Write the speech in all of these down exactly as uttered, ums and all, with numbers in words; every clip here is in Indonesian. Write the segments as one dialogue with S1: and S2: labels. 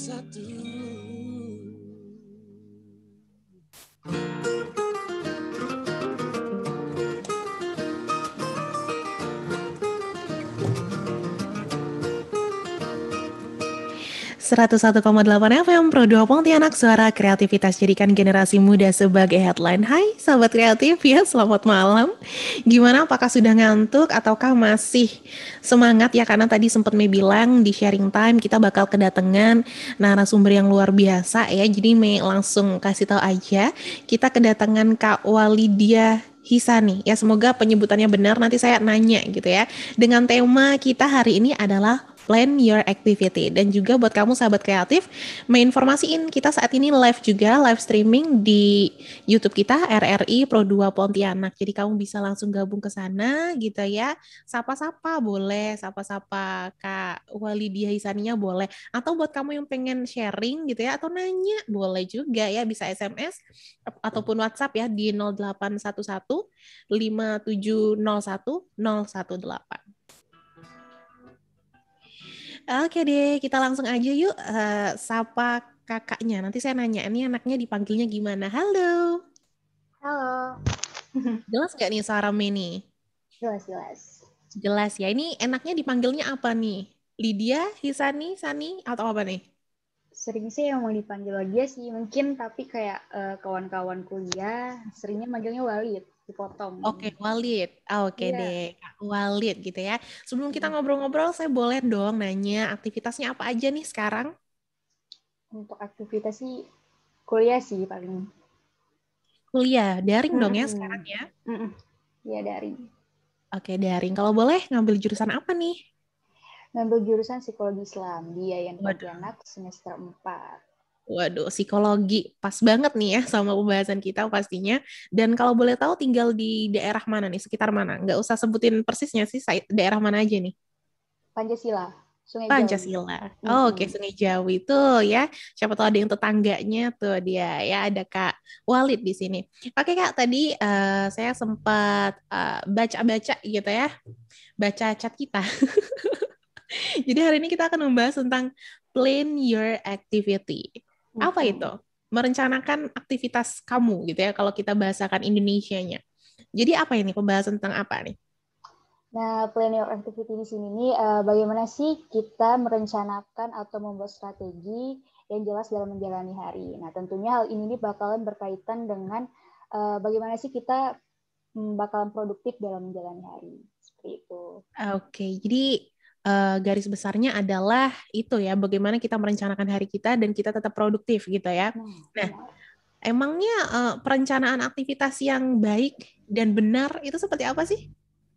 S1: satu.
S2: seratus satu koma delapan F M Pro dua Pontianak, suara kreativitas jadikan generasi muda sebagai headline. Hai sahabat kreatif ya, selamat malam. Gimana, apakah sudah ngantuk ataukah masih semangat ya? Karena tadi sempat Mei bilang di sharing time kita bakal kedatangan narasumber yang luar biasa ya. Jadi Mei langsung kasih tahu aja, kita kedatangan Kak Walidia Hisani ya, semoga penyebutannya benar, nanti saya nanya gitu ya. Dengan tema kita hari ini adalah plan your activity. Dan juga buat kamu sahabat kreatif, mau informasiin kita saat ini live juga, live streaming di YouTube kita R R I Pro dua Pontianak. Jadi kamu bisa langsung gabung ke sana gitu ya. Sapa-sapa boleh, sapa-sapa Kak Walidia Hisaninya boleh. Atau buat kamu yang pengen sharing gitu ya, atau nanya boleh juga ya, bisa S M S ataupun WhatsApp ya di nol delapan satu satu lima tujuh nol satu nol satu delapan. Oke deh, kita langsung aja yuk eh, sapa kakaknya. Nanti saya nanya, ini anaknya dipanggilnya gimana? Halo,
S3: Halo.
S2: jelas gak nih suara Meni?
S3: Jelas-jelas.
S2: Jelas ya, ini enaknya dipanggilnya apa nih? Lydia, Hisani, Sani, atau apa nih?
S3: Sering sih yang mau dipanggil dia sih mungkin, tapi kayak uh, kawan-kawan kuliah seringnya manggilnya Walid, dipotong.
S2: Oke, Walid. Ah, Oke
S3: Iya.
S2: deh, Kak Walid gitu ya. Sebelum kita ngobrol-ngobrol, saya boleh dong nanya aktivitasnya apa aja nih sekarang?
S3: Untuk aktivitas sih kuliah sih paling.
S2: Kuliah, daring dong ya
S3: Mm-mm.
S2: sekarang ya?
S3: Mm-mm. Iya, dari.
S2: Oke, daring. Kalau boleh ngambil jurusan apa nih?
S3: Ngambil jurusan psikologi Islam di Yayan
S2: Waduh.
S3: Pontianak semester empat.
S2: Waduh, psikologi. Pas banget nih ya sama pembahasan kita pastinya. Dan kalau boleh tahu tinggal di daerah mana nih, sekitar mana? Nggak usah sebutin persisnya sih, sa- daerah mana aja nih?
S3: Pancasila, Sungai Jawi.
S2: Pancasila. Oh, oke,
S3: Mm-mm.
S2: Sungai Jawi tuh ya. Siapa tahu ada yang tetangganya tuh dia ya, ada Kak Walid di sini. Oke Kak, tadi eh, saya sempat eh, baca-baca gitu ya, baca chat kita. Jadi hari ini kita akan membahas tentang plan your activity. Apa itu?
S3: Mm-mm.
S2: Merencanakan aktivitas kamu gitu ya, kalau kita bahasakan Indonesianya. Jadi apa ini, pembahasan tentang apa nih?
S3: Nah, plan your activity di sini nih, uh, bagaimana sih kita merencanakan atau membuat strategi yang jelas dalam menjalani hari. Nah, tentunya hal ini nih bakalan berkaitan dengan uh, bagaimana sih kita um, bakalan produktif dalam menjalani hari. Seperti itu.
S2: Oke, jadi eh, garis besarnya adalah itu ya, bagaimana kita merencanakan hari kita dan kita tetap produktif gitu ya.
S3: Nah,
S2: Nah,
S3: benar.
S2: emangnya eh, perencanaan aktivitas yang baik dan benar itu seperti apa sih?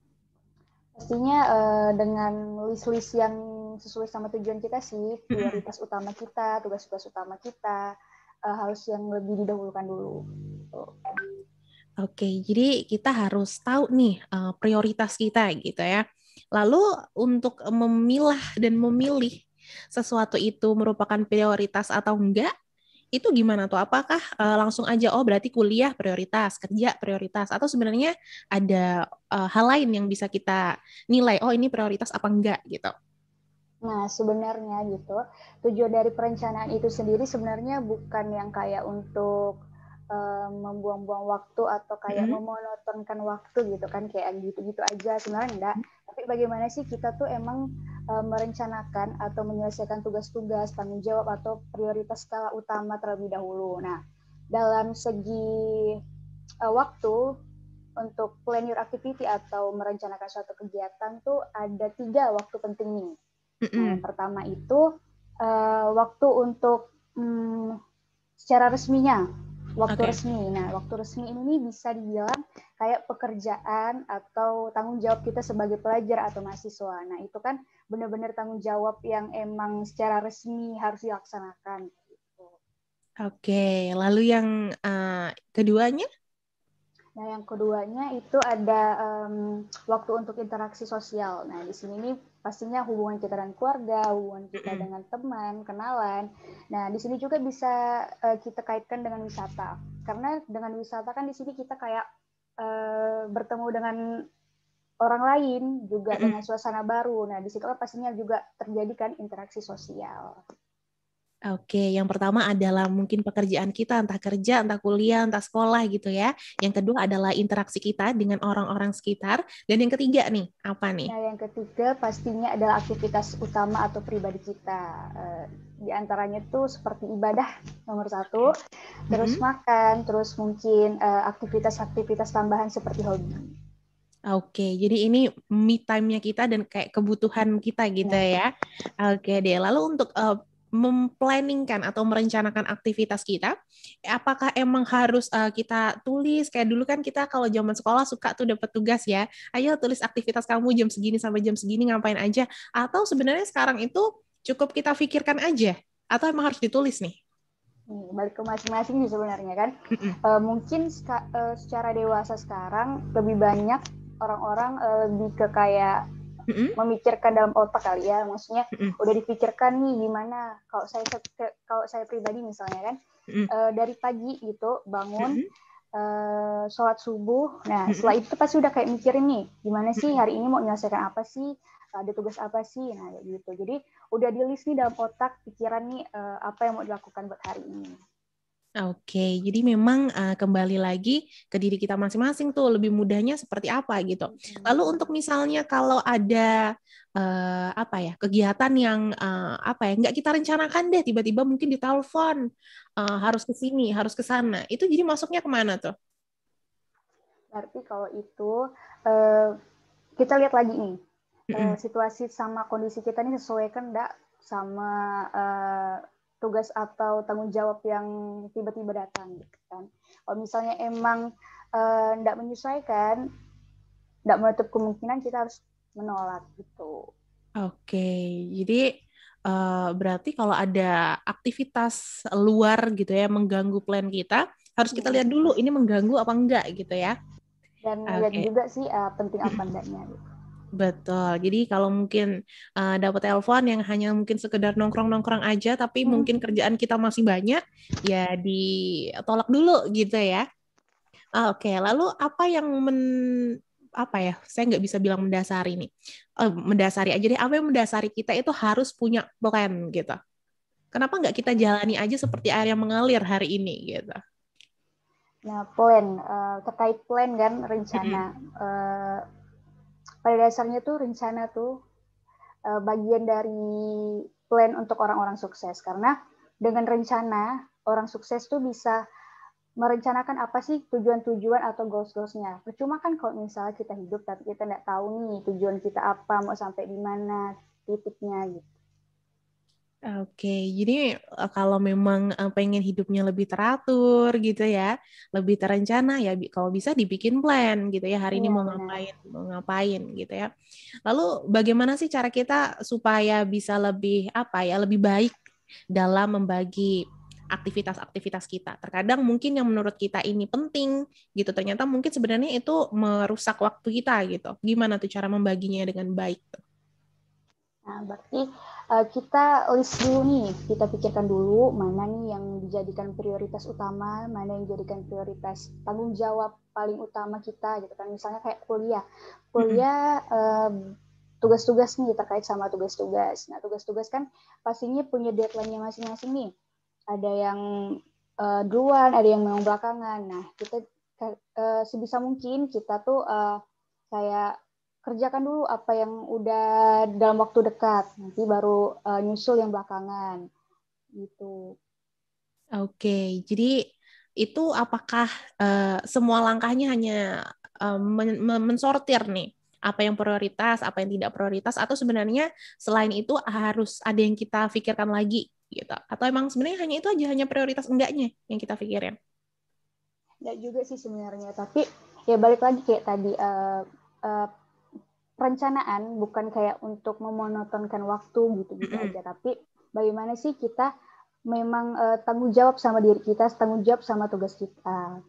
S3: Pastinya uh, dengan list-list yang sesuai sama tujuan kita sih,
S2: Mm-mm.
S3: prioritas utama kita, tugas-tugas utama kita, uh, harus yang lebih didahulukan dulu. Tuh.
S2: Oke, jadi kita harus tahu nih eh, prioritas kita gitu ya. Lalu untuk memilah dan memilih sesuatu itu merupakan prioritas atau enggak, itu gimana tuh? Apakah eh, langsung aja, oh berarti kuliah prioritas, kerja prioritas, atau sebenarnya ada eh, hal lain yang bisa kita nilai, oh ini prioritas apa enggak gitu?
S3: Nah, sebenarnya gitu, tujuan dari perencanaan itu sendiri sebenarnya bukan yang kayak untuk um, membuang-buang waktu atau kayak
S2: Mm-mm.
S3: memonotonkan waktu gitu kan, kayak gitu-gitu aja, sebenarnya enggak. Tapi bagaimana sih kita tuh emang um, merencanakan atau menyelesaikan tugas-tugas, tanggung jawab atau prioritas skala utama terlebih dahulu. Nah, dalam segi uh, waktu untuk plan your activity atau merencanakan suatu kegiatan tuh ada tiga waktu penting nih. Nah, yang
S2: Mm-mm.
S3: pertama itu uh, waktu untuk um, secara resminya, waktu
S2: Oke.
S3: resmi. Nah, waktu resmi ini bisa dibilang kayak pekerjaan atau tanggung jawab kita sebagai pelajar atau mahasiswa. Nah, itu kan benar-benar tanggung jawab yang emang secara resmi harus dilaksanakan. Gitu.
S2: Oke, lalu yang eh, keduanya?
S3: Nah, yang keduanya itu ada um, waktu untuk interaksi sosial. Nah, di sini nih pastinya hubungan kita dengan keluarga, hubungan kita
S2: Mm-mm.
S3: dengan teman, kenalan. Nah, di sini juga bisa uh, kita kaitkan dengan wisata. Karena dengan wisata kan di sini kita kayak uh, bertemu dengan orang lain, juga
S2: Mm-mm.
S3: dengan suasana baru. Nah, di situ kan pastinya juga terjadi kan interaksi sosial.
S2: Oke, yang pertama adalah mungkin pekerjaan kita, entah kerja, entah kuliah, entah sekolah gitu ya. Yang kedua adalah interaksi kita dengan orang-orang sekitar. Dan yang ketiga nih, apa nih?
S3: Nah, yang ketiga pastinya adalah aktivitas utama atau pribadi kita. Uh, di antaranya tuh seperti ibadah nomor satu, terus
S2: Mm-mm.
S3: makan, terus mungkin uh, aktivitas-aktivitas tambahan seperti hobi.
S2: Oke, jadi ini me time-nya kita dan kayak kebutuhan kita gitu
S3: Ya,
S2: ya. Oke deh, lalu untuk uh, memplanningkan atau merencanakan aktivitas kita, apakah emang harus uh, kita tulis? Kayak dulu kan kita kalau zaman sekolah suka tuh dapat tugas ya, ayo tulis aktivitas kamu jam segini sampai jam segini ngapain aja. Atau sebenarnya sekarang itu cukup kita pikirkan aja, atau emang harus ditulis nih?
S3: nih, balik ke masing-masing sih sebenarnya kan.
S2: Mm-mm.
S3: Uh, mungkin ska, uh, secara dewasa sekarang lebih banyak orang-orang uh, lebih ke kayak
S2: Mm-mm.
S3: memikirkan dalam otak kali ya, maksudnya
S2: Mm-mm.
S3: udah dipikirkan nih gimana. Kalau saya kalau saya pribadi misalnya kan,
S2: Mm-mm.
S3: uh, dari pagi gitu bangun,
S2: Mm-mm.
S3: uh, sholat subuh, nah
S2: Mm-mm.
S3: setelah itu pasti udah kayak mikirin nih gimana sih
S2: Mm-mm.
S3: hari ini mau menyelesaikan apa sih, ada tugas apa sih, nah gitu. Jadi udah di list nih dalam otak pikiran nih uh, apa yang mau dilakukan buat hari ini.
S2: Oke, jadi memang uh, kembali lagi ke diri kita masing-masing tuh lebih mudahnya seperti apa gitu. Lalu untuk misalnya kalau ada uh, apa ya kegiatan yang uh, apa ya nggak kita rencanakan deh tiba-tiba mungkin ditelepon uh, harus ke sini harus ke sana itu jadi masuknya kemana tuh?
S3: Berarti kalau itu uh, kita lihat lagi nih, uh,
S2: Mm-mm.
S3: situasi sama kondisi kita ini sesuai kan enggak sama uh, tugas atau tanggung jawab yang tiba-tiba datang gitu kan. Kalau misalnya emang enggak uh, menyesuaikan, enggak menutup kemungkinan kita harus menolak gitu.
S2: Oke, jadi uh, berarti kalau ada aktivitas luar gitu ya mengganggu plan kita harus kita lihat dulu ini mengganggu apa enggak gitu ya.
S3: Dan lihat
S2: Oke.
S3: juga sih uh, penting apa enggaknya gitu.
S2: Betul. Jadi kalau mungkin uh, dapat telepon yang hanya mungkin sekedar nongkrong-nongkrong aja, tapi mungkin kerjaan kita masih banyak, ya ditolak dulu gitu ya. Ah, Oke, lalu apa yang men apa ya? Saya nggak bisa bilang mendasari nih. Eh, mendasari aja deh. Apa yang mendasari kita itu harus punya plan gitu. Kenapa nggak kita jalani aja seperti air yang mengalir hari ini gitu?
S3: Nah, plan uh, terkait plan kan rencana.
S2: Mm-mm.
S3: Uh, pada dasarnya tuh rencana tuh uh, bagian dari plan untuk orang-orang sukses, karena dengan rencana orang sukses tuh bisa merencanakan apa sih tujuan-tujuan atau goals-goalsnya. Percuma kan kalau misalnya kita hidup tapi kita nggak tahu nih tujuan kita apa, mau sampai di mana titiknya gitu.
S2: Oke, jadi eh, kalau memang eh, pengen hidupnya lebih teratur gitu ya, lebih terencana ya bi- kalau bisa dibikin plan gitu ya, hari ini
S3: Iya
S2: mau
S3: benar.
S2: ngapain, mau ngapain gitu ya. Lalu bagaimana sih cara kita supaya bisa lebih apa ya, lebih baik dalam membagi aktivitas-aktivitas kita. Terkadang mungkin yang menurut kita ini penting gitu, ternyata mungkin sebenarnya itu merusak waktu kita gitu. Gimana tuh cara membaginya dengan baik tuh?
S3: Nah, berarti uh, kita list dulu nih, kita pikirkan dulu mana nih yang dijadikan prioritas utama, mana yang dijadikan prioritas tanggung jawab paling utama kita gitu kan. Misalnya kayak kuliah.
S2: Mm-mm.
S3: Kuliah uh, tugas-tugas nih terkait sama tugas-tugas. Nah, tugas-tugas kan pastinya punya deadline-nya masing-masing nih. Ada yang uh, duluan, ada yang memang belakangan. Nah, kita uh, sebisa mungkin kita tuh uh, kayak kerjakan dulu apa yang udah dalam waktu dekat, nanti baru uh, nyusul yang belakangan gitu.
S2: Oke, jadi itu apakah eh, semua langkahnya hanya eh, men- men- mensortir nih apa yang prioritas, apa yang tidak prioritas, atau sebenarnya selain itu harus ada yang kita pikirkan lagi gitu? Atau emang sebenarnya hanya itu aja, hanya prioritas enggaknya yang kita pikirin?
S3: Nggak juga sih sebenarnya, tapi ya balik lagi kayak tadi uh, uh, perencanaan bukan kayak untuk memonotonkan waktu gitu-gitu
S2: Mm-mm.
S3: aja, tapi bagaimana sih kita memang uh, tanggung jawab sama diri kita, tanggung jawab sama tugas kita.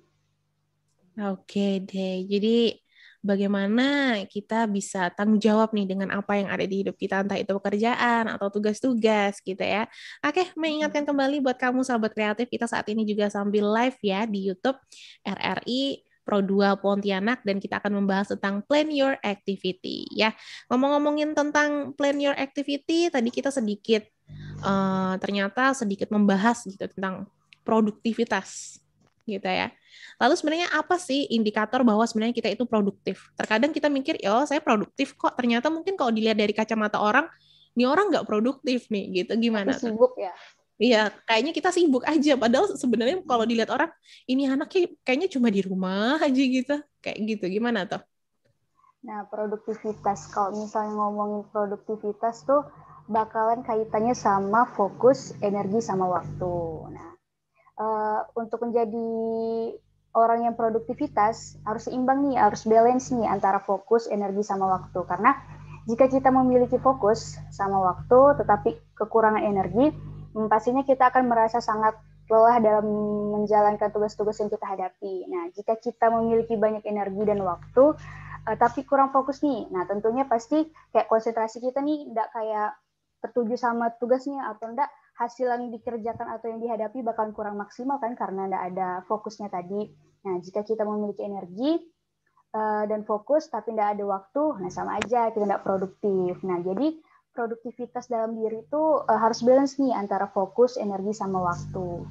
S2: Oke deh, jadi bagaimana kita bisa tanggung jawab nih dengan apa yang ada di hidup kita, entah itu pekerjaan atau tugas-tugas gitu ya. Oke, mengingatkan kembali buat kamu sahabat kreatif, kita saat ini juga sambil live ya di YouTube R R I Pro dua Pontianak dan kita akan membahas tentang plan your activity ya. Ngomong-ngomongin tentang plan your activity, tadi kita sedikit uh, ternyata sedikit membahas gitu tentang produktivitas gitu ya. Lalu sebenarnya apa sih indikator bahwa sebenarnya kita itu produktif? Terkadang kita mikir, oh saya produktif kok. Ternyata mungkin kalau dilihat dari kacamata orang, ini orang nggak produktif nih, gitu.
S3: Tapi
S2: Gimana tuh?
S3: sibuk ya.
S2: Iya, kayaknya kita sibuk aja. Padahal sebenarnya kalau dilihat orang, ini anaknya kayaknya cuma di rumah aja gitu. Kayak gitu, gimana tuh?
S3: Nah, produktivitas. Kalau misalnya ngomongin produktivitas tuh bakalan kaitannya sama fokus, energi, sama waktu. Nah, uh, untuk menjadi orang yang produktivitas harus seimbang nih, harus balance nih antara fokus, energi, sama waktu. Karena jika kita memiliki fokus sama waktu, tetapi kekurangan energi, pastinya kita akan merasa sangat lelah dalam menjalankan tugas-tugas yang kita hadapi. Nah, jika kita memiliki banyak energi dan waktu, uh, tapi kurang fokus nih. Nah, tentunya pasti kayak konsentrasi kita nih enggak kayak tertuju sama tugasnya atau enggak hasil yang dikerjakan atau yang dihadapi bakal kurang maksimal kan karena enggak ada fokusnya tadi. Nah, jika kita memiliki energi uh, dan fokus tapi enggak ada waktu, nah sama aja kita enggak produktif. Nah, jadi produktivitas dalam diri itu uh, harus balance nih antara fokus, energi, sama waktu.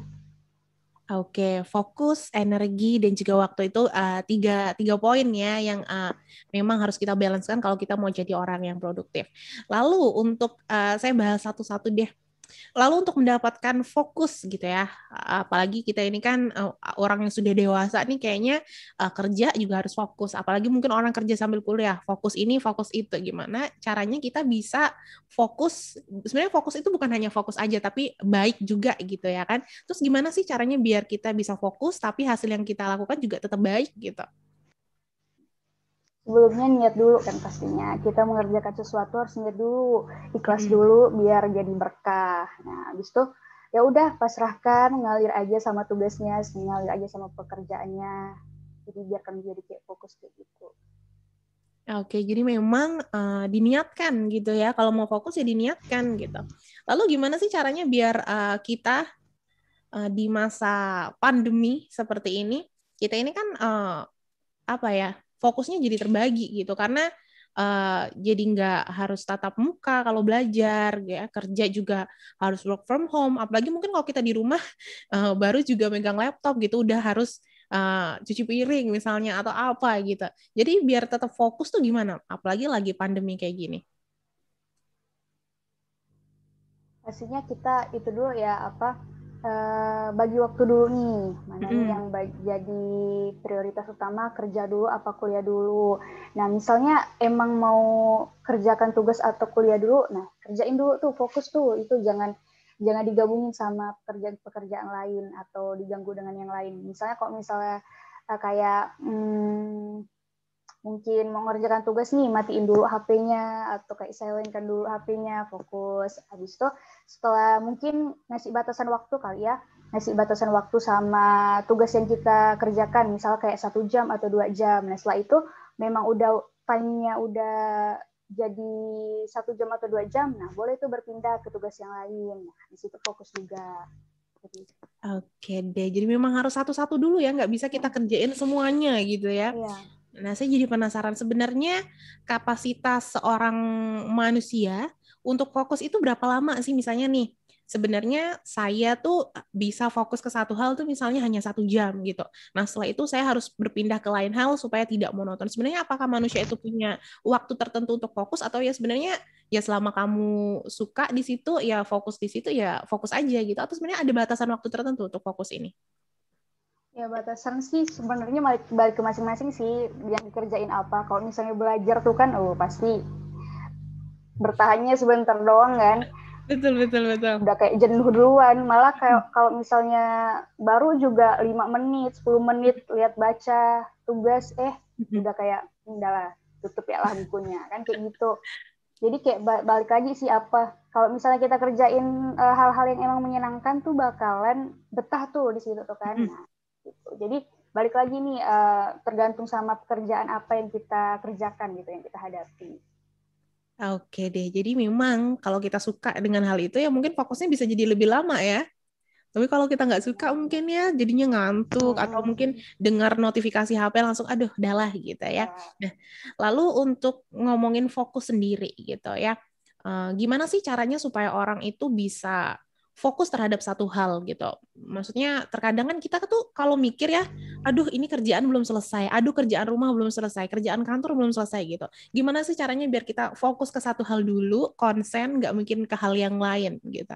S2: Oke, fokus, energi, dan juga waktu itu uh, tiga, tiga poin ya yang uh, memang harus kita balancekan kalau kita mau jadi orang yang produktif. Lalu untuk, uh, saya bahas satu-satu deh. Lalu untuk mendapatkan fokus gitu ya, apalagi kita ini kan uh, orang yang sudah dewasa nih kayaknya uh, kerja juga harus fokus, apalagi mungkin orang kerja sambil kuliah, fokus ini, fokus itu. Gimana caranya kita bisa fokus, sebenarnya fokus itu bukan hanya fokus aja, tapi baik juga gitu ya kan. Terus gimana sih caranya biar kita bisa fokus, tapi hasil yang kita lakukan juga tetap baik gitu?
S3: Sebelumnya niat dulu kan pastinya. Kita mengerjakan sesuatu harus niat dulu, ikhlas
S2: Mm-hmm.
S3: dulu biar jadi berkah. Nah, habis itu ya udah pasrahkan, ngalir aja sama tugasnya, ngalir aja sama pekerjaannya. Jadi biarkan jadi kayak fokus kayak gitu.
S2: Oke, jadi memang uh, diniatkan gitu ya. Kalau mau fokus ya diniatkan gitu. Lalu gimana sih caranya biar uh, kita uh, di masa pandemi seperti ini, kita ini kan uh, apa ya, fokusnya jadi terbagi gitu karena uh, jadi nggak harus tatap muka kalau belajar ya, kerja juga harus work from home, apalagi mungkin kalau kita di rumah uh, baru juga megang laptop gitu udah harus uh, cuci piring misalnya atau apa gitu. Jadi biar tetap fokus tuh gimana, apalagi lagi pandemi kayak gini.
S3: Pastinya kita itu dulu ya apa uh, bagi waktu dulu nih mana nih
S2: Mm-mm.
S3: yang bagi, jadi prioritas utama kerja dulu apa kuliah dulu. Nah misalnya emang mau kerjakan tugas atau kuliah dulu, nah kerjain dulu tuh fokus tuh itu jangan jangan digabungin sama pekerjaan-pekerjaan lain atau diganggu dengan yang lain. Misalnya kok misalnya uh, kayak hmm, mungkin mau mengerjakan tugas nih matiin dulu H P-nya atau kayak silentkan dulu H P-nya fokus. Habis itu setelah mungkin ngasih batasan waktu kali ya ngasih batasan waktu sama tugas yang kita kerjakan misal kayak satu jam atau dua jam. Nah setelah itu memang udah time-nya udah jadi satu jam atau dua jam, nah boleh itu berpindah ke tugas yang lain. Nah, di situ fokus juga. Jadi,
S2: Oke deh, jadi memang harus satu-satu dulu ya, nggak bisa kita kerjain semuanya gitu ya.
S3: iya.
S2: Nah, saya jadi penasaran sebenarnya kapasitas seorang manusia untuk fokus itu berapa lama sih? Misalnya nih, sebenarnya saya tuh bisa fokus ke satu hal tuh misalnya hanya satu jam gitu. Nah, setelah itu saya harus berpindah ke lain hal supaya tidak monoton. Sebenarnya apakah manusia itu punya waktu tertentu untuk fokus atau ya sebenarnya ya selama kamu suka di situ ya fokus di situ ya fokus aja gitu. Atau sebenarnya ada batasan waktu tertentu untuk fokus ini?
S3: Ya batasan sih sebenarnya balik, balik ke masing-masing sih yang dikerjain apa. Kalau misalnya belajar tuh kan, oh pasti bertahannya sebentar doang kan.
S2: Betul, betul, betul.
S3: Udah kayak jenuh duluan. Malah kayak kalau misalnya baru juga lima menit, sepuluh menit lihat baca tugas, eh udah kayak udahlah tutup ya lah bukunya kan kayak gitu. Jadi kayak balik lagi sih apa. Kalau misalnya kita kerjain uh, hal-hal yang emang menyenangkan tuh bakalan betah tuh di situ tuh kan. Nah, gitu. Jadi balik lagi nih uh, tergantung sama pekerjaan apa yang kita kerjakan gitu yang kita hadapi.
S2: Oke deh, jadi memang kalau kita suka dengan hal itu ya mungkin fokusnya bisa jadi lebih lama ya. Tapi kalau kita nggak suka mungkin ya jadinya ngantuk atau
S3: Hmm,
S2: mungkin dengar notifikasi H P langsung aduh udahlah gitu ya.
S3: ya.
S2: Nah, lalu untuk ngomongin fokus sendiri gitu ya. Uh, gimana sih caranya supaya orang itu bisa fokus terhadap satu hal gitu. Maksudnya terkadang kan kita tuh kalau mikir ya, aduh ini kerjaan belum selesai, aduh kerjaan rumah belum selesai, kerjaan kantor belum selesai gitu. Gimana sih caranya biar kita fokus ke satu hal dulu, konsen, nggak mungkin ke hal yang lain gitu.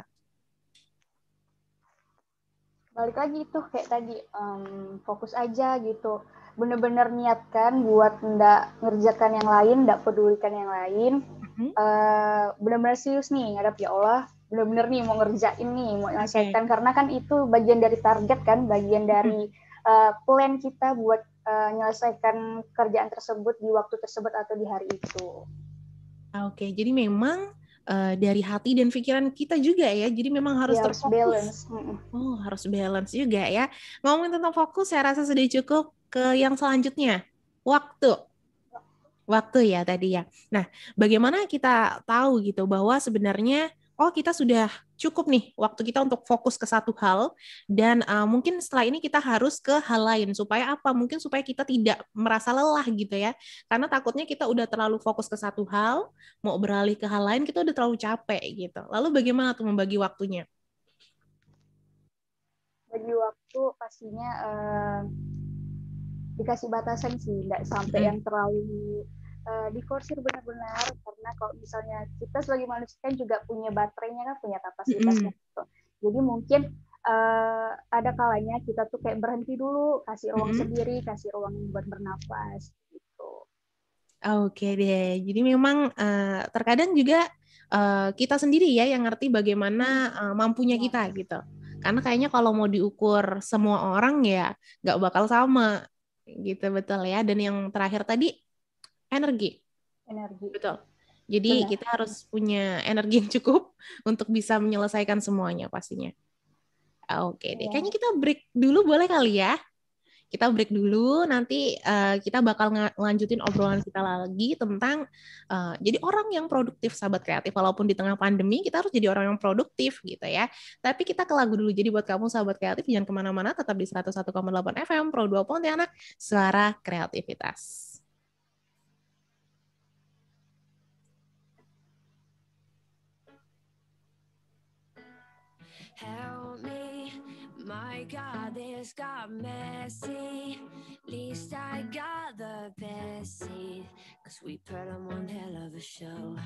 S3: Balik lagi tuh kayak tadi, um, fokus aja gitu. Bener-bener niatkan buat ndak ngerjakan yang lain, ndak pedulikan yang lain. Mm-hmm. Uh, bener-bener serius nih ngadap ya Allah, bener-bener nih mau ngerjain nih, mau nyelesaikan. Okay. Karena kan itu bagian dari target kan, bagian dari uh, plan kita buat uh, menyelesaikan kerjaan tersebut di waktu tersebut atau di hari itu.
S2: Oke, okay, jadi memang uh, dari hati dan pikiran kita juga ya, jadi memang harus
S3: ya,
S2: terfokus.
S3: Harus balance.
S2: Oh, harus balance juga ya. Ngomongin tentang fokus, saya rasa sudah cukup ke yang selanjutnya, waktu. Waktu ya tadi ya. Nah, bagaimana kita tahu gitu bahwa sebenarnya oh kita sudah cukup nih waktu kita untuk fokus ke satu hal dan uh, mungkin setelah ini kita harus ke hal lain supaya apa? Mungkin supaya kita tidak merasa lelah gitu ya. Karena takutnya kita udah terlalu fokus ke satu hal, mau beralih ke hal lain kita udah terlalu capek gitu. Lalu bagaimana tuh membagi waktunya?
S3: Bagi waktu pastinya uh, dikasih batasan sih, nggak sampai hmm. yang terlalu uh, dikorsir benar-benar, karena kalau misalnya kita sebagai manusia kan juga punya baterainya kan, punya kapasitasnya hmm. gitu. Jadi mungkin uh, ada kalanya kita tuh kayak berhenti dulu, kasih ruang hmm. sendiri, kasih ruang buat bernafas gitu.
S2: Oke deh, jadi memang uh, terkadang juga uh, kita sendiri ya yang ngerti bagaimana uh, mampunya kita gitu. Karena kayaknya kalau mau diukur semua orang ya nggak bakal sama gitu, betul ya. Dan yang terakhir tadi energi.
S3: Energi.
S2: Betul. Jadi benar, kita harus punya energi yang cukup untuk bisa menyelesaikan semuanya pastinya. Oke deh, ya. Kayaknya kita break dulu boleh kali ya? Kita break dulu, nanti uh, kita bakal ng- ngelanjutin obrolan kita lagi tentang uh, jadi orang yang produktif, sahabat kreatif. Walaupun di tengah pandemi, kita harus jadi orang yang produktif gitu ya. Tapi kita ke lagu dulu. Jadi buat kamu sahabat kreatif, jangan kemana-mana, tetap di seratus satu koma delapan F M, Pro dua Pontianak, suara kreativitas. Help me, my God, this got messy. Least I got the best seat, cause we put on one hell of a show.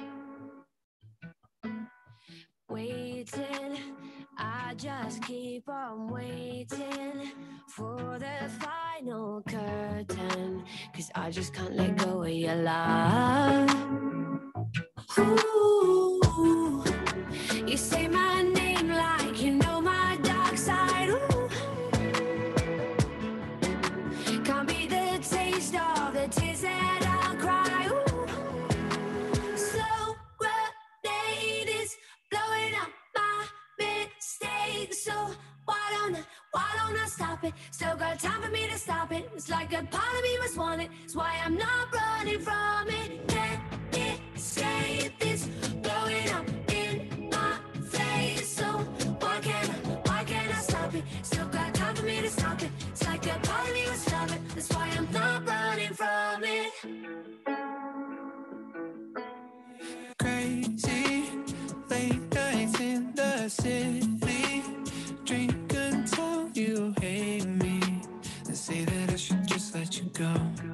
S2: Waiting, I just keep on waiting for the final curtain, cause I just can't let go of your love. Ooh, you say my name like you know my dark side. Ooh, can't be the taste of the tears that I'll cry. Ooh, slow grenade is blowing up my mistakes. So why don't I, why don't I stop it? Still got time for me to stop it. It's like a part of me must want it. It's why I'm not running from it. Can't escape this blowing up in my face. So why can't I, why can't I stop it? Still got time for me to stop it. It's like a part of me must stop it. That's why I'm not running from it. Crazy late nights in the city, drink until you hate me and say that I should just let you go.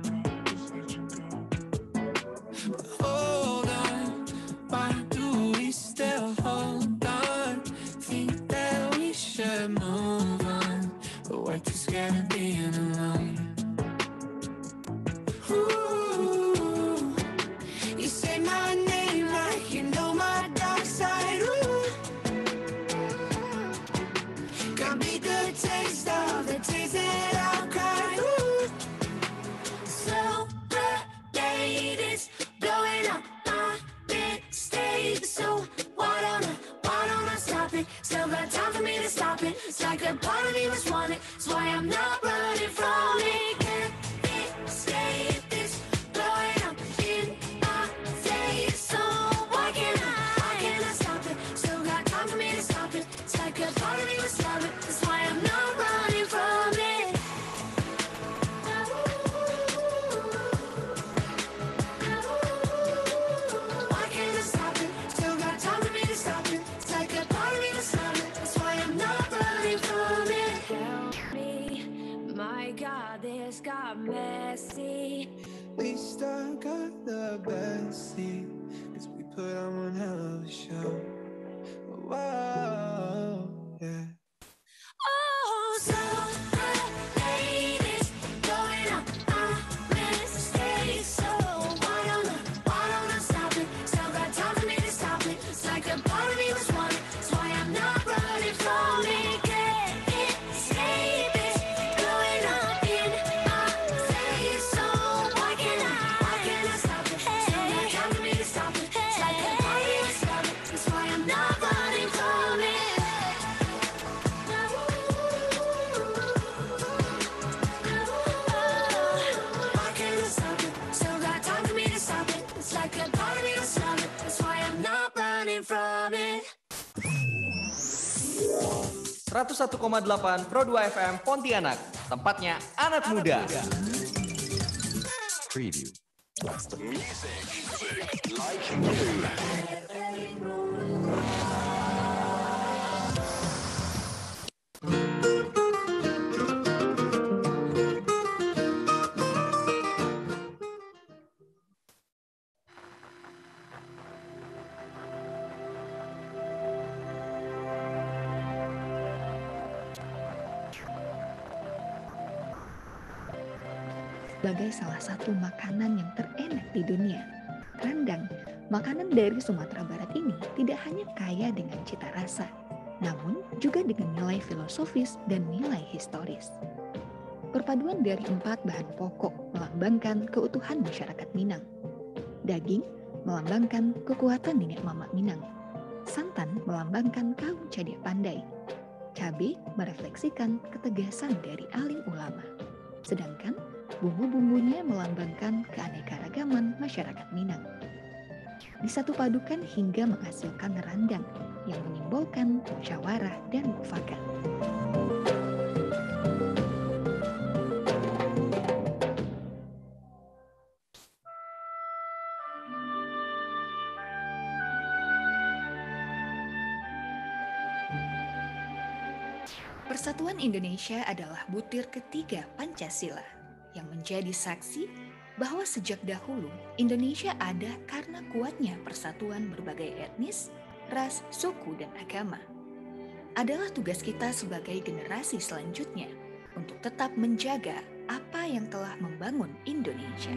S2: But hold on, why do we still hold on? Think that we should move on, but we're too scared of being alone. Ooh, you say my name like you know my dark side. Ooh, can't beat the taste of the tears that I'll cry. Ooh, so the is blowing up my mistakes. So why don't I, why don't I stop it? Still got time for me to stop it. It's like a part of me must want it. That's why I'm not running from it. Can't escape this blowing up in my face. So why can't I, why can't I stop it? Still got time for me to stop it. It's like a part of me must stop it. That's why I'm not running from it. Why can't I stop it?
S1: got messy.
S4: At least I got the best seat, 'cause we put on one hell of a show. Whoa, yeah.
S1: Oh, so the ladies going up, I miss the stage. So why don't I, why don't I stop it? Still got time for me to stop it. It's like a part of me was wanted, that's why I'm not running from it. Can't escape it, going up in my face. So why can't I, why can't I stop it? Still got time for me to stop it. It's like a part of me was wanted, that's why I'm not running from it. Why can't I stop it? Still got time for me to stop it. It's like a part of me that's love it. That's why I'm not running from it.
S5: seratus satu koma delapan Pro dua F M Pontianak, tempatnya anak muda.
S6: Preview.
S7: Sebagai salah satu makanan yang terenak di dunia, rendang, makanan dari Sumatera Barat ini tidak hanya kaya dengan cita rasa, namun juga dengan nilai filosofis dan nilai historis. Perpaduan dari empat bahan pokok melambangkan keutuhan masyarakat Minang. Daging melambangkan kekuatan nenek mama Minang. Santan melambangkan kaum cadia pandai. Cabai merefleksikan ketegasan dari alim ulama. Sedangkan bumbu-bumbunya melambangkan keanekaragaman masyarakat Minang. Disatu padukan hingga menghasilkan rendang yang menyimbolkan musyawarah dan mufakat. Persatuan Indonesia adalah butir ketiga Pancasila yang menjadi saksi bahwa sejak dahulu Indonesia ada karena kuatnya persatuan berbagai etnis, ras, suku, dan agama. Adalah tugas kita sebagai generasi selanjutnya untuk tetap menjaga apa yang telah membangun Indonesia.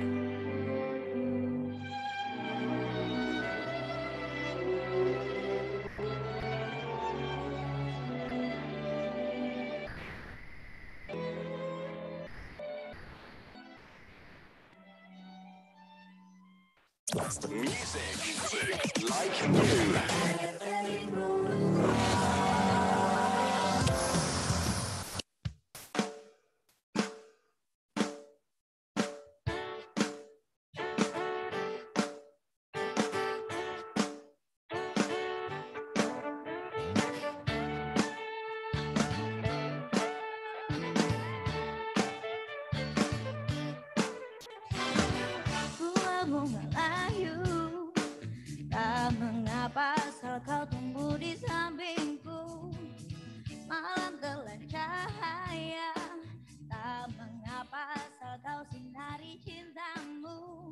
S1: Bunga layu, tak mengapa asal kau tumbuh di sampingku. Malam telan cahaya, tak mengapa asal kau sinari cintamu.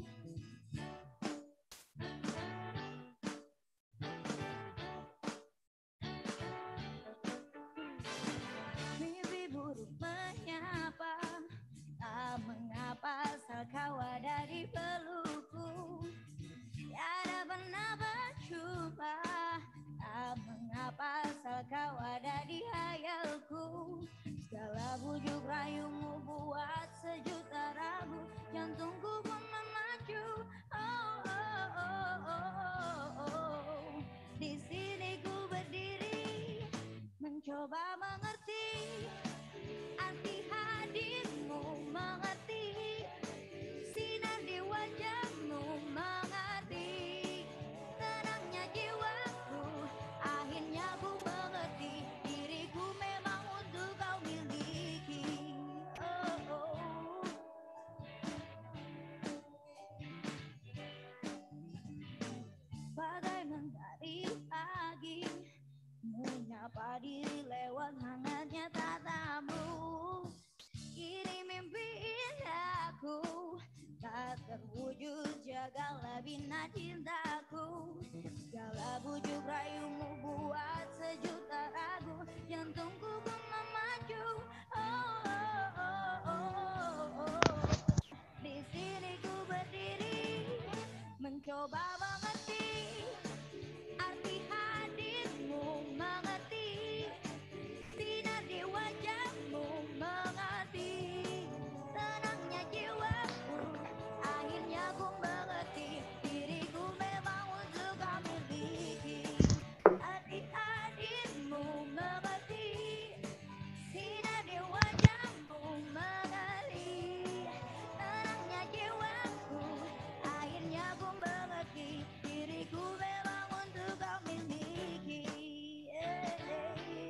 S1: Mimpi buruk menyapa, tak mengapa asal kau ada di pelukku. Tiada pernah berjumpa, tak mengapa asal kau ada di hayalku. Segala bujuk rayumu buat sejuta ragu, jantungku pun memacu. Oh, oh, oh, oh, oh. Di sini ku berdiri, mencoba mengerti arti hadirmu, mengerti sinar di wajahmu, mengerti tenangnya jiwaku. Akhirnya ku mengerti diriku memang untuk kau miliki. Oh, oh. Bagai mentari pagi, menyapa diri lewat hangatnya tatamu. Kini mimpi indah aku tak terwujud, jagalah bina cintaku. Segala bujuk rayumu buat sejuta ragu, jantungku pun memacu. Oh, oh, oh, oh, oh. Di sini ku berdiri, mencoba mengerti arti hadirmu, mengerti sinar di wajahmu, mengerti tenangnya jiwaku. Akhirnya ku mengerti diriku memang untuk kau miliki. Arti hadirmu, mengerti sinar di wajahmu, mengerti tenangnya jiwaku. Akhirnya ku mengerti diriku memang untuk kau miliki. Eh, eh.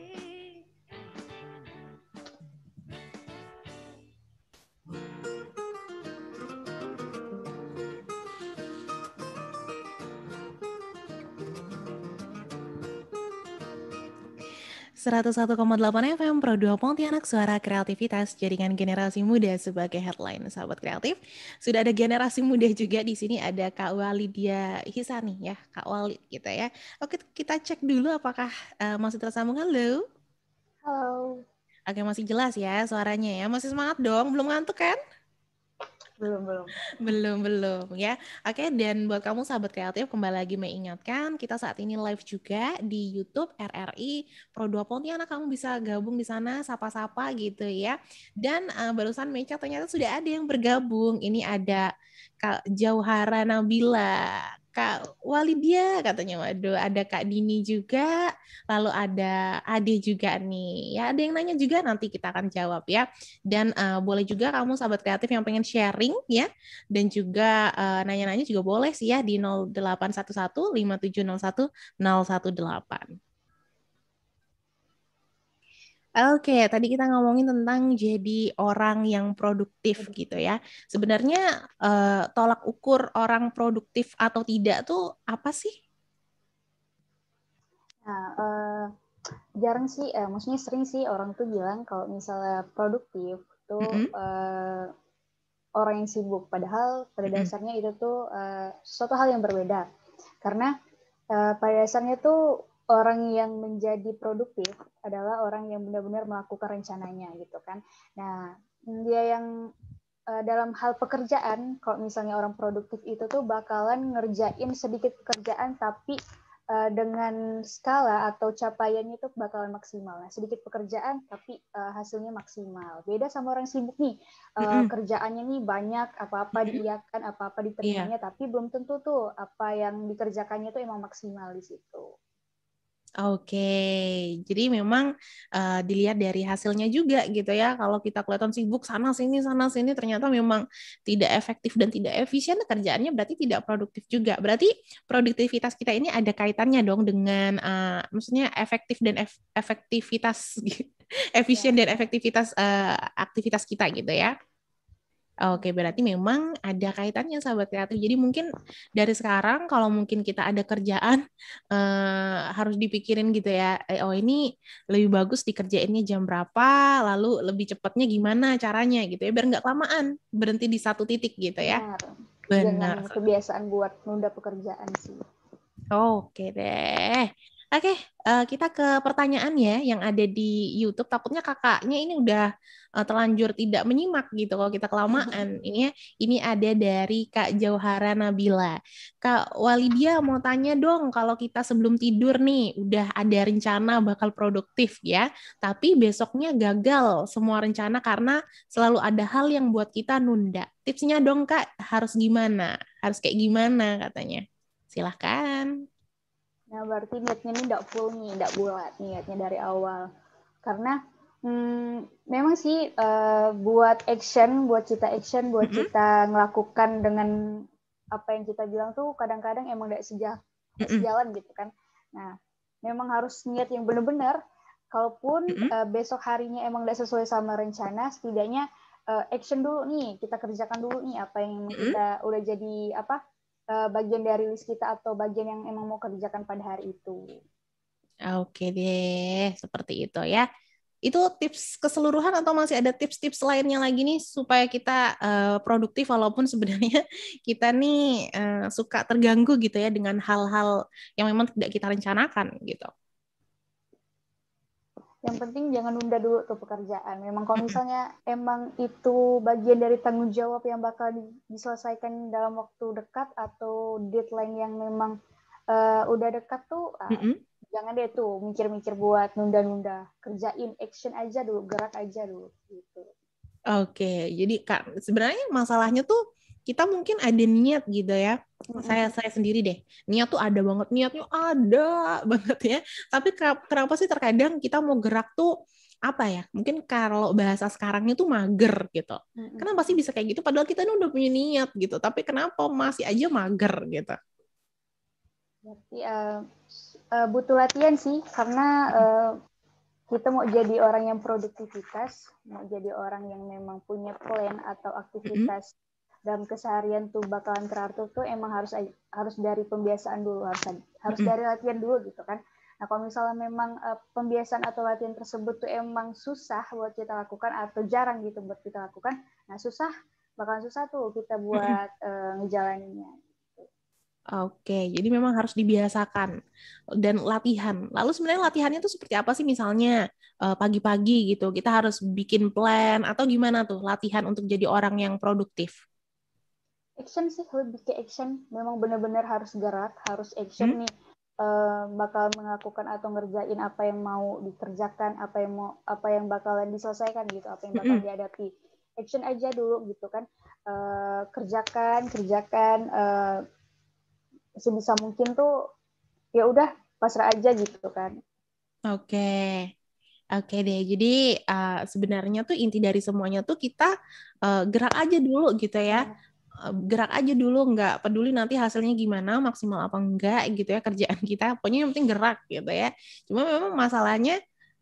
S2: seratus satu koma delapan F M Pro dua Pontianak, suara kreativitas jaringan generasi muda sebagai headline. Sahabat kreatif, sudah ada generasi muda juga di sini, ada Kak Walidia Hisani ya, Kak Wali kita ya. Oke, kita cek dulu apakah uh, masih tersambung. Halo.
S3: Halo,
S2: Oke, masih jelas ya suaranya ya. Masih semangat dong, belum ngantuk kan?
S3: belum belum.
S2: Belum, belum ya. Oke, dan buat kamu sahabat kreatif, kembali lagi mengingatkan, kita saat ini live juga di YouTube R R I Pro dua Pontianak. Kamu bisa gabung di sana, sapa-sapa gitu ya. Dan uh, barusan Meca ternyata sudah ada yang bergabung. Ini ada Kak Jauhara Nabila, Kak Walidia katanya, waduh, ada Kak Dini juga, lalu ada Ade juga nih. Ya, ada yang nanya juga, nanti kita akan jawab ya. Dan uh, boleh juga kamu sahabat kreatif yang pengen sharing ya, dan juga uh, nanya-nanya juga boleh sih ya di nol delapan satu satu lima tujuh nol satu nol satu delapan. Oke, tadi kita ngomongin tentang jadi orang yang produktif gitu ya. Sebenarnya uh, tolak ukur orang produktif atau tidak tuh apa sih?
S3: Nah, eh, jarang sih, eh, maksudnya sering sih orang tuh bilang kalau misalnya produktif tuh
S2: Mm-mm.
S3: eh, orang yang sibuk. Padahal pada
S2: Mm-mm.
S3: dasarnya itu tuh eh, suatu hal yang berbeda. Karena eh, pada dasarnya tuh orang yang menjadi produktif adalah orang yang benar-benar melakukan rencananya gitu kan. Nah, dia yang eh, dalam hal pekerjaan, kalau misalnya orang produktif itu tuh bakalan ngerjain sedikit pekerjaan tapi uh, dengan skala atau capaiannya itu bakalan maksimal. Nah, sedikit pekerjaan tapi uh, hasilnya maksimal. Beda sama orang sibuk nih, uh,
S2: Mm-mm.
S3: kerjaannya nih banyak, apa-apa
S2: Mm-mm.
S3: diiyakan, apa-apa
S2: Iya.
S3: diterimanya, tapi belum tentu tuh apa yang dikerjakannya itu emang maksimal di situ.
S2: Oke, jadi memang uh, dilihat dari hasilnya juga gitu ya. Kalau kita kelihatan sibuk sana sini sana sini, ternyata memang tidak efektif dan tidak efisien kerjaannya, berarti tidak produktif juga. Berarti produktivitas kita ini ada kaitannya dong dengan, uh, maksudnya efektif dan ef- efektivitas, efisien
S3: Ya.
S2: dan efektivitas uh, aktivitas kita gitu ya. Oke, berarti memang ada kaitannya sahabat kreatif. Jadi mungkin dari sekarang kalau mungkin kita ada kerjaan eh, harus dipikirin gitu ya. Eh, oh ini lebih bagus dikerjainnya jam berapa, lalu lebih cepatnya gimana caranya gitu ya, biar nggak kelamaan berhenti di satu titik gitu ya.
S3: Benar.
S2: Benar.
S3: Jangan kebiasaan buat nunda pekerjaan sih.
S2: Oke deh. Oke, eh, kita ke pertanyaan ya yang ada di YouTube. Takutnya kakaknya ini udah eh, terlanjur tidak menyimak gitu kalau kita kelamaan. Ini ya, ini ada dari Kak Jauhara Nabila. Kak Walidia mau tanya dong, kalau kita sebelum tidur nih udah ada rencana bakal produktif ya, tapi besoknya gagal semua rencana karena selalu ada hal yang buat kita nunda. Tipsnya dong Kak, harus gimana? Harus kayak gimana katanya? Silahkan.
S3: Nah, berarti niatnya ini tidak full nih, tidak bulat niatnya dari awal. Karena hmm, memang sih uh, buat action, buat kita action, buat
S2: Mm-mm.
S3: kita ngelakukan dengan apa yang kita bilang tuh kadang-kadang emang tidak sejalan,
S2: Mm-mm.
S3: sejalan gitu kan. Nah, memang harus niat yang benar-benar. Kalaupun
S2: Mm-mm.
S3: uh, besok harinya emang tidak sesuai sama rencana, setidaknya uh, action dulu nih, kita kerjakan dulu nih apa yang
S2: Mm-mm.
S3: kita udah jadi apa bagian dari list kita atau bagian yang emang mau kerjakan pada hari itu.
S2: Oke deh, seperti itu ya. Itu tips keseluruhan atau masih ada tips-tips lainnya lagi nih supaya kita uh, produktif walaupun sebenarnya kita nih uh, suka terganggu gitu ya dengan hal-hal yang memang tidak kita rencanakan gitu.
S3: Yang penting jangan nunda dulu tuh pekerjaan. Memang kalau misalnya emang itu bagian dari tanggung jawab yang bakal diselesaikan dalam waktu dekat atau deadline yang memang uh, udah dekat tuh, uh, mm-hmm. jangan deh tuh mikir-mikir buat nunda-nunda. Kerjain, action aja dulu, gerak aja dulu. Gitu.
S2: Oke, jadi Kak, sebenarnya masalahnya tuh kita mungkin ada niat gitu ya. Mm-hmm. Saya saya sendiri deh, niat tuh ada banget, niatnya ada banget ya. Tapi kenapa sih terkadang kita mau gerak tuh apa ya? Mungkin kalau bahasa sekarangnya tuh mager gitu. Mm-hmm. Kenapa sih bisa kayak gitu? Padahal kita ini udah punya niat gitu. Tapi kenapa masih aja mager gitu?
S3: Berarti uh, uh, butuh latihan sih, karena uh, kita mau jadi orang yang produktivitas, mau jadi orang yang memang punya plan atau aktivitas mm-hmm. dalam keseharian tuh bakalan teratur tuh emang harus harus dari pembiasaan dulu, harus harus mm-hmm. dari latihan dulu gitu kan. Nah kalau misalnya memang uh, pembiasaan atau latihan tersebut tuh emang susah buat kita lakukan atau jarang gitu buat kita lakukan, nah susah, bakalan susah tuh kita buat mm-hmm. uh, ngejalaninnya.
S2: Oke, jadi memang harus dibiasakan dan latihan. Lalu sebenarnya latihannya itu seperti apa sih? Misalnya uh, pagi-pagi gitu, kita harus bikin plan atau gimana tuh latihan untuk jadi orang yang produktif?
S3: Action sih, lebih ke action. Memang benar-benar harus gerak, harus action hmm? nih. Uh, bakal melakukan atau ngerjain apa yang mau dikerjakan, apa yang mau, apa yang bakalan diselesaikan gitu, apa yang bakal hmm. dihadapi. Action aja dulu gitu kan. Uh, kerjakan, kerjakan. Uh, sebisa mungkin tuh ya udah pasrah aja gitu kan.
S2: Oke. Oke deh. Jadi uh, sebenarnya tuh inti dari semuanya tuh kita uh, gerak aja dulu gitu ya. Uh, gerak aja dulu, nggak peduli nanti hasilnya gimana, maksimal apa enggak gitu ya kerjaan kita. Pokoknya yang penting gerak gitu ya. Cuma memang masalahnya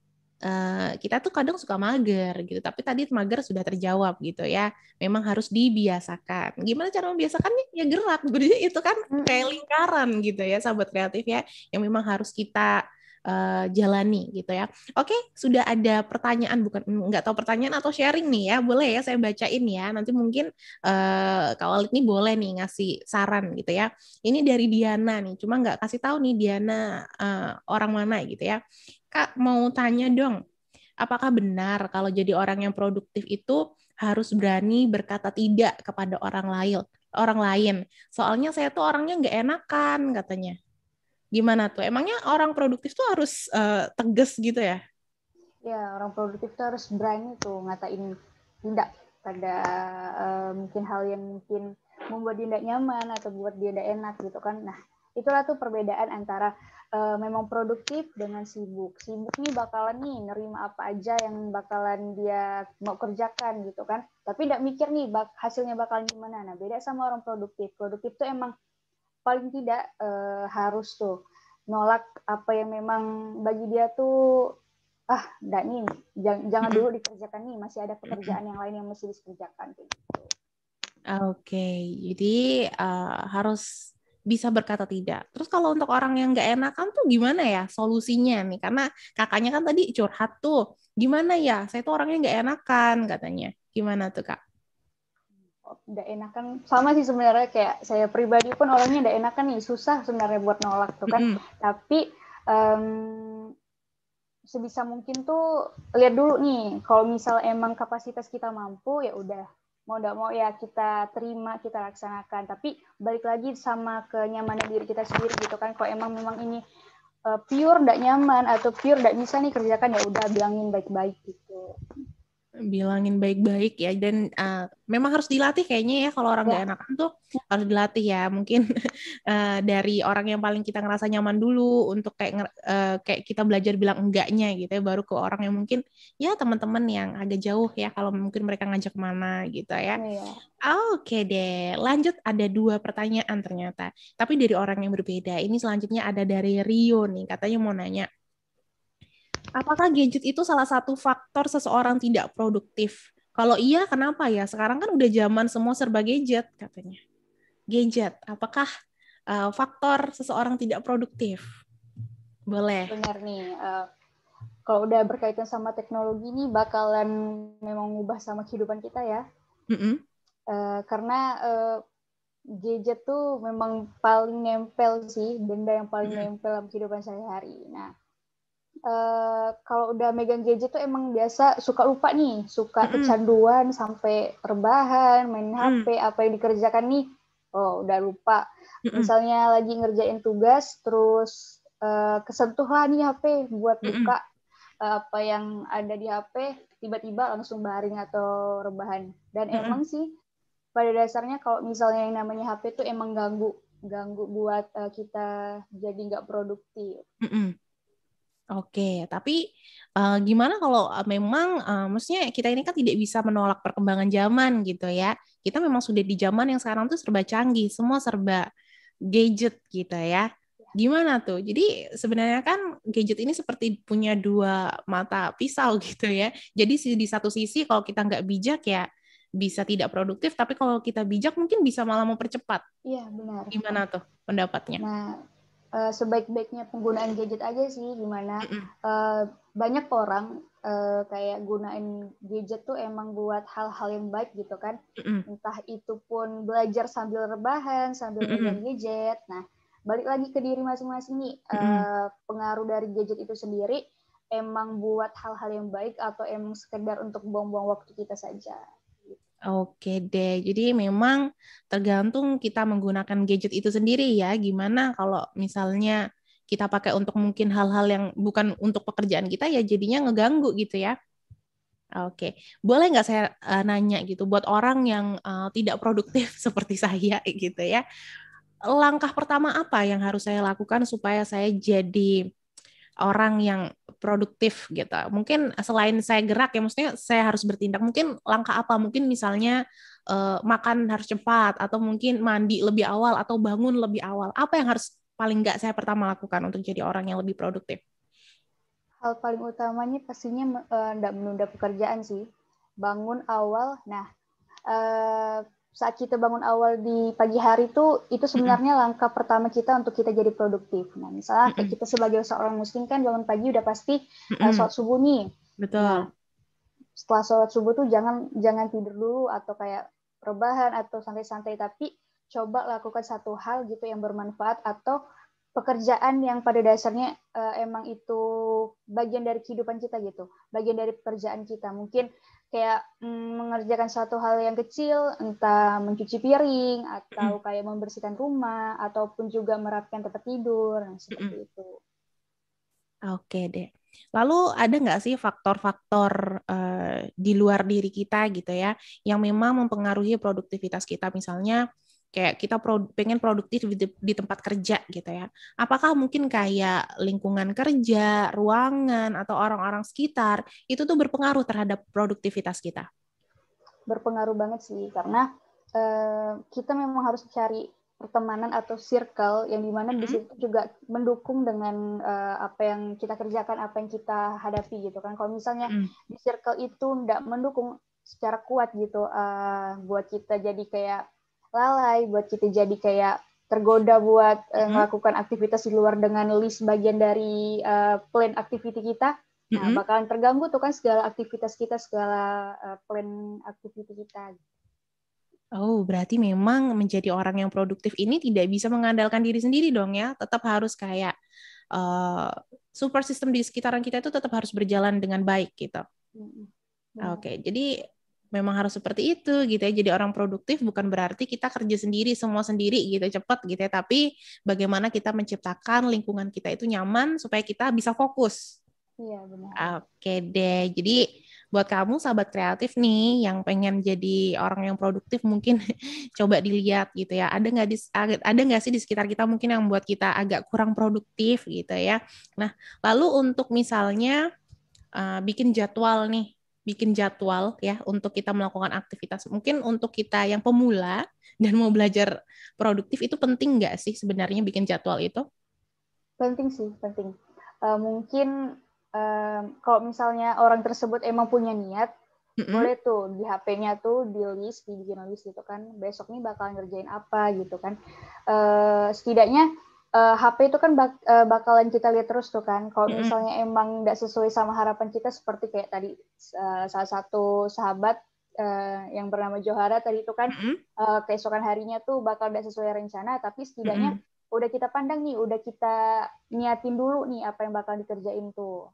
S2: Uh, kita tuh kadang suka mager gitu, tapi tadi mager sudah terjawab gitu ya. Memang harus dibiasakan. Gimana cara membiasakannya? Ya gerak. Jadi itu kan kayak lingkaran gitu ya, sahabat kreatif ya, yang memang harus kita uh, jalani gitu ya. Oke, sudah ada pertanyaan, bukan nggak tahu pertanyaan atau sharing nih ya, boleh ya saya bacain ya. Nanti mungkin uh, Kak Walid nih boleh nih ngasih saran gitu ya. Ini dari Diana nih, cuma nggak kasih tahu nih Diana uh, orang mana gitu ya. Kak, mau tanya dong, apakah benar kalau jadi orang yang produktif itu harus berani berkata tidak kepada orang lain? Orang lain. Soalnya saya tuh orangnya nggak enakan katanya. Gimana tuh? Emangnya orang produktif tuh harus uh, tegas gitu ya?
S3: Ya, orang produktif tuh harus berani tuh ngatain tidak pada uh, mungkin hal yang mungkin membuat dia tidak nyaman atau buat dia tidak enak gitu kan. Nah, itulah tuh perbedaan antara uh, memang produktif dengan sibuk. Sibuk nih bakalan nih nerima apa aja yang bakalan dia mau kerjakan gitu kan. Tapi tidak mikir nih bak- hasilnya bakalan gimana. Nah, beda sama orang produktif. Produktif tuh emang paling tidak uh, harus tuh nolak apa yang memang bagi dia tuh ah enggak nih, jangan, jangan dulu dikerjakan nih, masih ada pekerjaan yang lain yang mesti dikerjakan gitu.
S2: Oke, jadi uh, harus bisa berkata tidak. Terus kalau untuk orang yang nggak enakan tuh gimana ya solusinya nih? Karena kakaknya kan tadi curhat tuh, gimana ya? Saya tuh orangnya nggak enakan katanya. Gimana tuh Kak?
S3: Nggak enakan sama sih sebenarnya, kayak saya pribadi pun orangnya nggak enakan nih, susah sebenarnya buat nolak tuh kan. Mm-hmm. Tapi um, sebisa mungkin tuh lihat dulu nih, kalau misal emang kapasitas kita mampu ya udah, mau nggak mau ya kita terima, kita laksanakan. Tapi balik lagi sama kenyamanan diri kita sendiri gitu kan. Kalau emang memang ini uh, pure nggak nyaman atau pure nggak bisa nih kerjakan, ya udah bilangin baik-baik gitu.
S2: Bilangin baik-baik ya, dan uh, memang harus dilatih kayaknya ya, kalau orang nggak ya. enakan tuh harus dilatih ya, mungkin uh, dari orang yang paling kita ngerasa nyaman dulu untuk kayak uh, kayak kita belajar bilang enggaknya gitu ya, baru ke orang yang mungkin ya teman-teman yang agak jauh ya, kalau mungkin mereka ngajak kemana gitu ya. ya. Oke deh, lanjut, ada dua pertanyaan ternyata, tapi dari orang yang berbeda. Ini selanjutnya ada dari Rio nih, katanya mau nanya, apakah gadget itu salah satu faktor seseorang tidak produktif? Kalau iya, kenapa ya? Sekarang kan udah zaman semua serba gadget, katanya. Gadget, apakah uh, faktor seseorang tidak produktif? Boleh.
S3: Benar nih. Uh, kalau udah berkaitan sama teknologi ini bakalan memang mengubah sama kehidupan kita ya.
S2: Mm-mm.
S3: Uh, karena uh, gadget tuh memang paling nempel sih, benda yang paling
S2: Mm-mm.
S3: nempel dalam kehidupan sehari-hari. Nah, uh, kalau udah megang gadget tuh emang biasa suka lupa nih, suka
S2: Mm-mm.
S3: kecanduan sampai rebahan, main H P,
S2: Mm.
S3: apa yang dikerjakan nih, oh udah lupa.
S2: Mm-mm.
S3: Misalnya lagi ngerjain tugas, terus uh, kesentuh lah nih H P buat
S2: Mm-mm.
S3: buka uh, apa yang ada di H P, tiba-tiba langsung baring atau rebahan. Dan
S2: Mm-mm.
S3: emang sih pada dasarnya kalau misalnya yang namanya H P itu emang ganggu, ganggu buat uh, kita jadi nggak produktif.
S2: Mm-mm. Oke, tapi uh, gimana kalau uh, memang, uh, maksudnya kita ini kan tidak bisa menolak perkembangan zaman gitu ya. Kita memang sudah di zaman yang sekarang tuh serba canggih, semua serba gadget gitu ya. Gimana tuh? Jadi sebenarnya kan gadget ini seperti punya dua mata pisau gitu ya. Jadi si- di satu sisi kalau kita nggak bijak ya bisa tidak produktif, tapi kalau kita bijak mungkin bisa malah mempercepat.
S3: Iya, benar.
S2: Gimana tuh pendapatnya?
S3: Nah, uh, sebaik-baiknya penggunaan gadget aja sih gimana.
S2: Mm-mm.
S3: Uh, banyak orang uh, kayak gunain gadget tuh emang buat hal-hal yang baik gitu kan.
S2: Mm-mm.
S3: Entah itu pun belajar sambil rebahan, sambil megang
S2: Mm-mm.
S3: gadget. Nah, balik lagi ke diri masing-masing nih.
S2: Mm-mm.
S3: Uh, pengaruh dari gadget itu sendiri emang buat hal-hal yang baik atau emang sekedar untuk buang-buang waktu kita saja.
S2: Oke deh, jadi memang tergantung kita menggunakan gadget itu sendiri ya. Gimana kalau misalnya kita pakai untuk mungkin hal-hal yang bukan untuk pekerjaan kita ya jadinya ngeganggu gitu ya. Oke, boleh nggak saya uh, nanya gitu buat orang yang uh, tidak produktif seperti saya gitu ya. Langkah pertama apa yang harus saya lakukan supaya saya jadi orang yang produktif gitu. Mungkin selain saya gerak ya, maksudnya saya harus bertindak. Mungkin langkah apa? Mungkin misalnya eh, makan harus cepat, atau mungkin mandi lebih awal, atau bangun lebih awal. Apa yang harus paling nggak saya pertama lakukan untuk jadi orang yang lebih produktif?
S3: Hal paling utamanya pastinya tidak uh, menunda pekerjaan sih. Bangun awal. Nah, uh, saat kita bangun awal di pagi hari itu, itu sebenarnya langkah pertama kita untuk kita jadi produktif. Nah, misalnya kayak kita sebagai seorang muslim kan bangun pagi udah pasti uh, sholat subuh nih.
S2: Betul.
S3: Nah, setelah sholat subuh tuh jangan jangan tidur dulu atau kayak rebahan atau santai-santai, tapi coba lakukan satu hal gitu yang bermanfaat atau pekerjaan yang pada dasarnya uh, emang itu bagian dari kehidupan kita gitu, bagian dari pekerjaan kita. Mungkin kayak mm, mengerjakan satu hal yang kecil, entah mencuci piring atau kayak membersihkan rumah ataupun juga merapikan tempat tidur, nah, seperti itu.
S2: Oke deh. Lalu ada nggak sih faktor-faktor uh, di luar diri kita gitu ya, yang memang mempengaruhi produktivitas kita, misalnya kayak kita pro, pengen produktif di, di tempat kerja gitu ya. Apakah mungkin kayak lingkungan kerja, ruangan, atau orang-orang sekitar, itu tuh berpengaruh terhadap produktivitas kita?
S3: Berpengaruh banget sih, karena uh, kita memang harus cari pertemanan atau circle yang dimana mm-hmm. di situ juga mendukung dengan uh, apa yang kita kerjakan, apa yang kita hadapi gitu kan. Kalau misalnya mm-hmm. di circle itu tidak mendukung secara kuat gitu, uh, buat kita jadi kayak lalai, buat kita jadi kayak tergoda buat uh, mm-hmm. melakukan aktivitas di luar dengan list bagian dari uh, plan activity kita, mm-hmm. nah bakalan terganggu tuh kan segala aktivitas kita, segala uh, plan activity kita.
S2: Oh, berarti memang menjadi orang yang produktif ini tidak bisa mengandalkan diri sendiri dong ya. Tetap harus kayak uh, super system di sekitaran kita itu tetap harus berjalan dengan baik gitu. Mm-hmm. Oke, okay, jadi memang harus seperti itu gitu ya. Jadi orang produktif bukan berarti kita kerja sendiri, semua sendiri gitu, cepat gitu ya. Tapi bagaimana kita menciptakan lingkungan kita itu nyaman supaya kita bisa fokus.
S3: Iya, benar.
S2: Oke deh, jadi buat kamu sahabat kreatif nih yang pengen jadi orang yang produktif mungkin coba dilihat gitu ya. Ada nggak di ada nggak sih di sekitar kita mungkin yang buat kita agak kurang produktif gitu ya. Nah, lalu untuk misalnya uh, bikin jadwal nih, bikin jadwal ya untuk kita melakukan aktivitas. Mungkin untuk kita yang pemula dan mau belajar produktif itu penting nggak sih sebenarnya bikin jadwal itu?
S3: Penting sih, penting. Uh, mungkin Um, kalau misalnya orang tersebut emang punya niat, mm-hmm. boleh tuh di H P-nya tuh di list, dibikin list gitu kan, besok nih bakal ngerjain apa gitu kan. Uh, setidaknya uh, H P itu kan bak, uh, bakalan kita lihat terus tuh kan. Kalau
S2: Mm-mm.
S3: misalnya emang nggak sesuai sama harapan kita, seperti kayak tadi uh, salah satu sahabat uh, yang bernama Johara tadi itu kan,
S2: Mm-mm.
S3: uh, keesokan harinya tuh bakal nggak sesuai rencana, tapi setidaknya
S2: Mm-mm.
S3: udah kita pandang nih, udah kita niatin dulu nih apa yang bakal dikerjain tuh.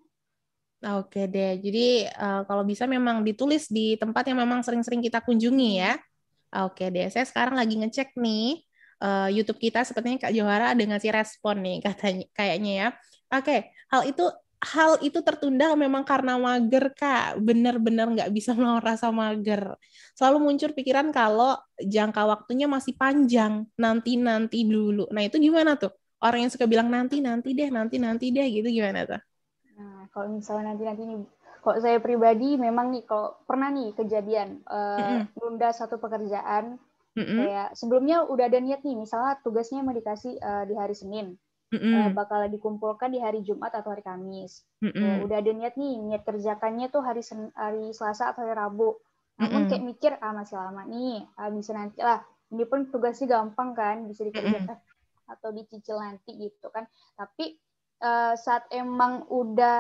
S2: Oke deh, jadi uh, kalau bisa memang ditulis di tempat yang memang sering-sering kita kunjungi ya. Oke deh, saya sekarang lagi ngecek nih uh, YouTube kita, sepertinya Kak Johara ada ngasih respon nih katanya, kayaknya ya. Oke, hal itu hal itu tertunda memang karena mager Kak, bener-bener nggak bisa melawan rasa mager. Selalu muncul pikiran kalau jangka waktunya masih panjang, nanti-nanti dulu. Nah itu gimana tuh? Orang yang suka bilang nanti-nanti deh, nanti-nanti deh gitu gimana tuh?
S3: Nah, kalau misalnya nanti-nanti nih, kalau saya pribadi memang nih, kalau pernah nih kejadian uh,
S2: Mm-mm.
S3: nunda satu pekerjaan,
S2: Mm-mm.
S3: kayak sebelumnya udah ada niat nih, misalnya tugasnya mau dikasih uh, di hari Senin, uh,
S2: Mm-mm.
S3: bakal dikumpulkan di hari Jumat atau hari Kamis. Tuh,
S2: Mm-mm.
S3: udah ada niat nih, niat kerjakannya tuh hari Sen hari Selasa atau hari Rabu. Namun kayak
S2: Mm-mm.
S3: mikir, ah masih lama nih, ah, bisa nanti lah. Ini pun tugasnya gampang kan, bisa
S2: Mm-mm.
S3: dikerjakan atau dicicil nanti gitu kan. Tapi uh, saat emang udah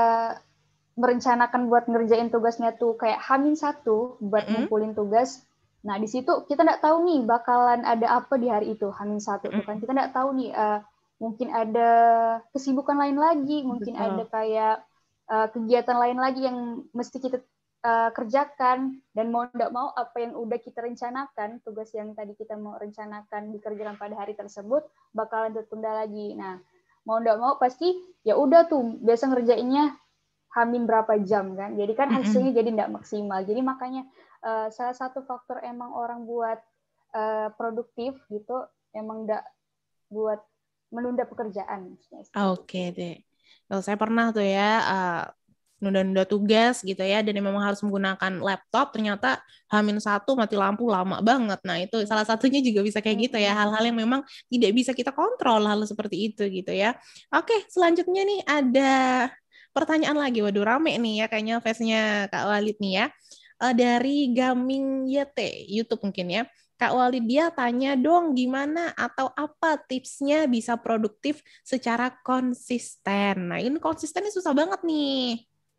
S3: merencanakan buat ngerjain tugasnya tuh kayak hamin satu buat
S2: Mm-mm.
S3: ngumpulin tugas. Nah di situ kita nggak tahu nih bakalan ada apa di hari itu, hamin satu tuh kan,
S2: Mm-mm.
S3: kita nggak tahu nih uh, mungkin ada kesibukan lain lagi, mungkin ada
S2: Betul.
S3: kayak uh, kegiatan lain lagi yang mesti kita uh, kerjakan, dan mau nggak mau apa yang udah kita rencanakan, tugas yang tadi kita mau rencanakan dikerjakan pada hari tersebut bakalan tertunda lagi. Nah mau nggak mau pasti ya udah tuh biasa ngerjainnya hamin berapa jam kan, jadi kan
S2: Mm-mm.
S3: hasilnya jadi tidak maksimal. Jadi makanya uh, salah satu faktor emang orang buat uh, produktif gitu emang tidak buat menunda pekerjaan.
S2: Oke deh. Kalau saya pernah tuh ya uh, nunda-nunda tugas gitu ya, dan memang harus menggunakan laptop, ternyata hamin satu mati lampu lama banget. Nah itu salah satunya juga bisa kayak gitu ya, hal-hal yang memang tidak bisa kita kontrol, hal seperti itu gitu ya. Oke, selanjutnya nih ada pertanyaan lagi. Waduh rame nih ya kayaknya face-nya Kak Walid nih ya. Eh, dari Gaming Y T, YouTube mungkin ya. Kak Walid dia tanya dong gimana atau apa tipsnya bisa produktif secara konsisten. Nah ini konsistennya susah banget nih.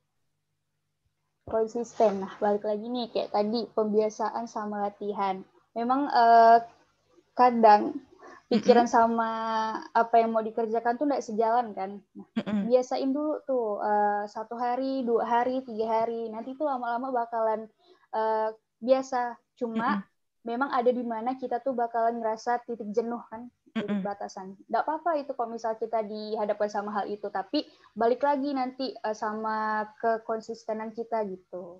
S3: Konsisten. Nah balik lagi nih kayak tadi pembiasaan sama latihan. Memang uh, kadang pikiran
S2: Mm-mm.
S3: sama apa yang mau dikerjakan tuh nggak sejalan kan. Nah,
S2: Mm-mm.
S3: biasain dulu tuh uh, satu hari, dua hari, tiga hari. Nanti tuh lama-lama bakalan uh, biasa. Cuma
S2: Mm-mm.
S3: memang ada di mana kita tuh bakalan ngerasa titik jenuh kan, titik
S2: Mm-mm.
S3: batasan. Nggak apa-apa itu kalau misal kita dihadapkan sama hal itu, tapi balik lagi nanti uh, sama kekonsistenan kita gitu.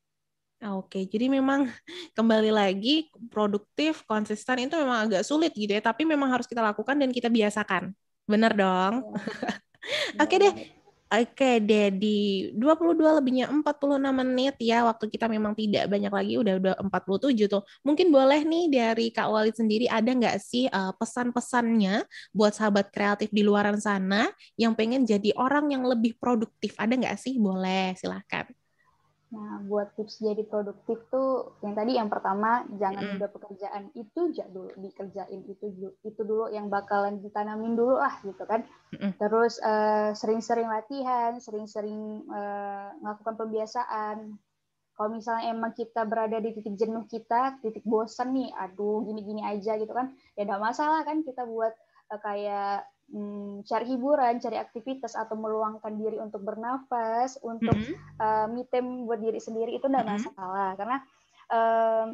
S2: Oke, jadi memang kembali lagi produktif, konsisten itu memang agak sulit gitu ya, tapi memang harus kita lakukan dan kita biasakan. Benar dong?
S3: Ya,
S2: Oke
S3: benar
S2: deh,
S3: banget.
S2: oke deh di dua puluh dua lebihnya empat puluh enam menit ya, waktu kita memang tidak banyak lagi, udah udah empat puluh tujuh tuh. Mungkin boleh nih dari Kak Walid sendiri ada nggak sih uh, pesan-pesannya buat sahabat kreatif di luaran sana yang pengen jadi orang yang lebih produktif? Ada nggak sih? Boleh, silahkan.
S3: Nah, buat tips jadi produktif tuh yang tadi yang pertama jangan
S2: Mm-mm.
S3: nunda pekerjaan itu aja dulu dikerjain itu itu dulu yang bakalan ditanamin dulu lah gitu kan.
S2: Mm-mm.
S3: Terus uh, sering-sering latihan, sering-sering uh, melakukan pembiasaan. Kalau misalnya emang kita berada di titik jenuh kita, titik bosan nih, aduh gini-gini aja gitu kan, ya nggak masalah kan kita buat uh, kayak hmm, cari hiburan, cari aktivitas atau meluangkan diri untuk bernafas, untuk
S2: Mm-mm.
S3: uh, me time buat diri sendiri itu nggak
S2: Mm-mm.
S3: masalah karena um,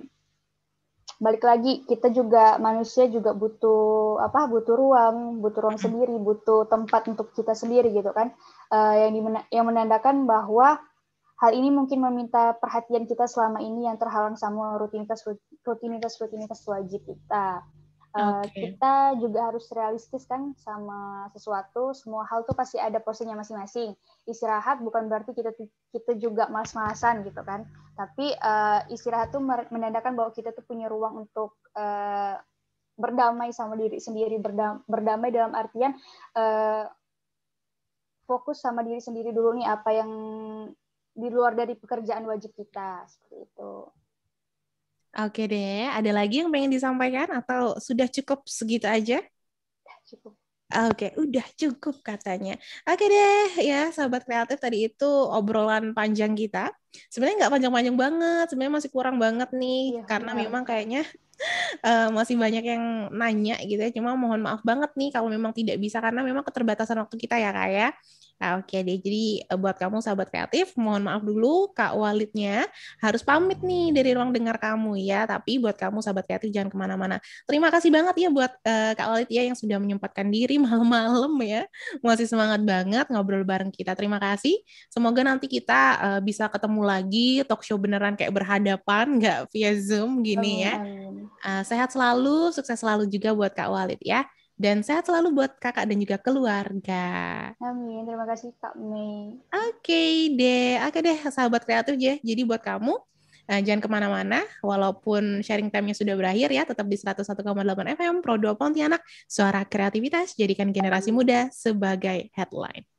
S3: balik lagi kita juga manusia juga butuh apa butuh ruang butuh ruang
S2: Mm-mm.
S3: sendiri, butuh tempat untuk kita sendiri gitu kan, uh, yang dimena- yang menandakan bahwa hal ini mungkin meminta perhatian kita selama ini yang terhalang sama rutinitas rutinitas rutinitas wajib kita. Uh,
S2: Oke.
S3: kita juga harus realistis kan sama sesuatu, semua hal tuh pasti ada porsinya masing-masing. Istirahat bukan berarti kita kita juga malas-malasan gitu kan, tapi uh, istirahat tuh menandakan bahwa kita tuh punya ruang untuk uh, berdamai sama diri sendiri, berdam, berdamai dalam artian uh, fokus sama diri sendiri dulu nih, apa yang di luar dari pekerjaan wajib kita, seperti itu.
S2: Oke deh, ada lagi yang pengen disampaikan atau sudah cukup segitu aja?
S3: cukup.
S2: Oke, udah cukup katanya. Oke deh, ya sahabat kreatif, tadi itu obrolan panjang kita. Sebenarnya nggak panjang-panjang banget, sebenarnya masih kurang banget nih,
S3: Iya,
S2: karena
S3: benar.
S2: memang kayaknya eh, masih banyak yang nanya gitu ya. Cuma mohon maaf banget nih kalau memang tidak bisa karena memang keterbatasan waktu kita ya Kak ya. Nah, oke deh, jadi eh, buat kamu sahabat kreatif, mohon maaf dulu Kak Walidnya harus pamit nih dari ruang dengar kamu ya. Tapi buat kamu sahabat kreatif jangan kemana-mana. Terima kasih banget ya buat eh, Kak Walid ya yang sudah menyempatkan diri malam-malam ya. Masih semangat banget ngobrol bareng kita. Terima kasih. Semoga nanti kita eh, bisa ketemu lagi talk show beneran kayak berhadapan, nggak via Zoom gini
S3: Amin,
S2: ya.
S3: amin.
S2: Uh, sehat selalu, sukses selalu juga buat Kak Walid ya. Dan sehat selalu buat kakak dan juga keluarga.
S3: Amin, terima kasih Kak Mei.
S2: Oke deh, oke deh sahabat kreatif ya. Jadi buat kamu, uh, jangan kemana-mana, walaupun sharing time-nya sudah berakhir ya, tetap di seratus satu koma delapan F M, Pro dua Pontianak, suara kreativitas, jadikan generasi muda sebagai headline.